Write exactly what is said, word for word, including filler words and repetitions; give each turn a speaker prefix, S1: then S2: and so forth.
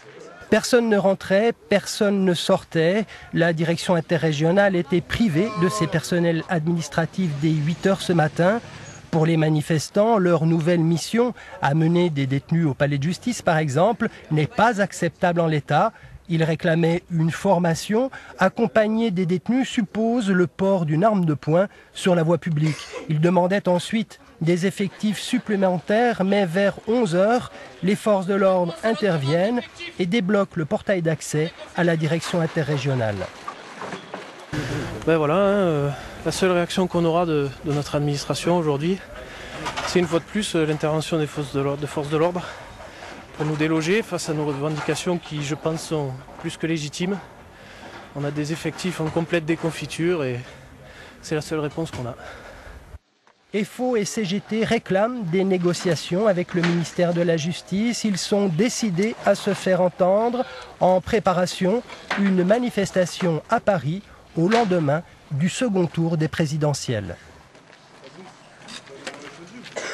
S1: Personne ne rentrait, personne ne sortait. La direction interrégionale était privée de ses personnels administratifs dès huit heures ce matin. Pour les manifestants, leur nouvelle mission, amener des détenus au palais de justice par exemple, n'est pas acceptable en l'état. Ils réclamaient une formation. Accompagner des détenus suppose le port d'une arme de poing sur la voie publique. Ils demandaient ensuite des effectifs supplémentaires, mais vers onze heures, les forces de l'ordre interviennent et débloquent le portail d'accès à la direction interrégionale.
S2: Ben voilà, hein, euh, la seule réaction qu'on aura de, de notre administration aujourd'hui, c'est une fois de plus euh, l'intervention des forces de l'ordre pour nous déloger face à nos revendications qui, je pense, sont plus que légitimes. On a des effectifs en complète déconfiture et c'est la seule réponse qu'on a.
S1: F O et C G T réclament des négociations avec le ministère de la Justice. Ils sont décidés à se faire entendre. En préparation, une manifestation à Paris au lendemain du second tour des présidentielles.